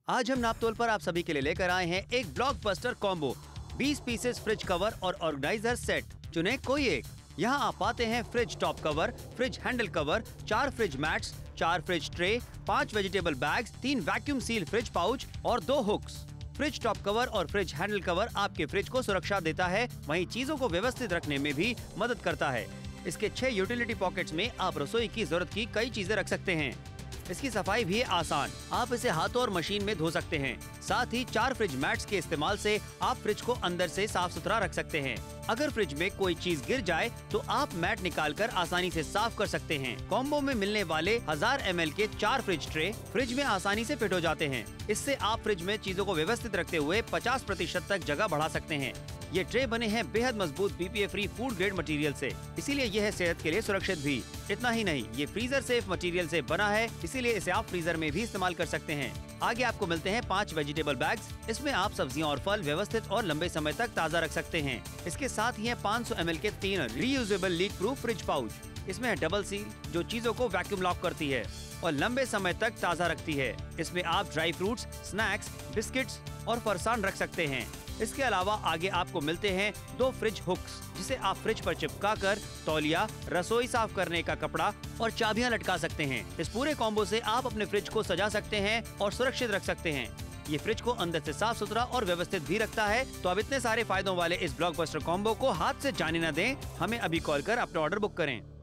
आज हम नापतोल पर आप सभी के लिए लेकर आए हैं एक blockbuster combo 20 pieces fridge cover और ऑर्गेनाइजर सेट। चुने कोई एक। यहाँ आप पाते हैं fridge top cover, fridge handle cover, 4 fridge mats, 4 fridge tray, 5 vegetable bags, 3 vacuum seal fridge pouch और 2 हुक्स। फ्रिज टॉप कवर और फ्रिज हैंडल कवर आपके फ्रिज को सुरक्षा देता है, वहीं चीजों को व्यवस्थित रखने में भी मदद करता है। इसके 6 यूटिलिटी पॉकेट्स में आप रसोई की जरूरत की कई चीजें रख सकते हैं। इसकी सफाई भी आसान, आप इसे हाथों और मशीन में धो सकते हैं। साथ ही 4 फ्रिज मैट्स के इस्तेमाल से आप फ्रिज को अंदर से साफ सुथरा रख सकते हैं। अगर फ्रिज में कोई चीज गिर जाए तो आप मैट निकालकर आसानी से साफ कर सकते हैं। कॉम्बो में मिलने वाले 1000 ml के 4 फ्रिज ट्रे फ्रिज में आसानी से फिट हो जाते हैं। इससे आप फ्रिज में चीजों को व्यवस्थित रखते हुए 50% तक जगह बढ़ा सकते हैं। ये ट्रे बने हैं बेहद मजबूत BPA free food grade material से, इसीलिए यह है सेहत के लिए सुरक्षित भी। इतना ही नहीं, ये फ्रीजर सेफ मटेरियल से बना है, इसीलिए इसे आप फ्रीजर में भी इस्तेमाल कर सकते हैं। आगे आपको मिलते हैं 5 वेजिटेबल बैग्स। इसमें आप सब्जियां और फल व्यवस्थित और लंबे समय तक ताज़ा रख सकते हैं। इसके साथ ही है 500 ml के 3 reusable leak proof fridge pouch. इसमें है डबल सील जो चीजों को वैक्यूम लॉक करती है और लंबे समय तक ताज़ा रखती है। इसमें आप ड्राई फ्रूट्स, स्नैक्स, बिस्किट्स और फरसान रख सकते हैं। इसके अलावा आगे आपको मिलते हैं 2 फ्रिज हुक्स, जिसे आप फ्रिज पर चिपकाकर तौलिया, रसोई साफ करने का कपड़ा और चाबियां लटका सकते हैं। इस पूरे कॉम्बो से आप अपने फ्रिज को सजा सकते हैं और सुरक्षित रख सकते हैं। ये फ्रिज को अंदर से साफ सुथरा और व्यवस्थित भी रखता है। तो अब इतने सारे फायदों वाले इस ब्लॉकबस्टर कॉम्बो को हाथ से जाने न दें, हमें अभी कॉल कर अपना ऑर्डर बुक करें।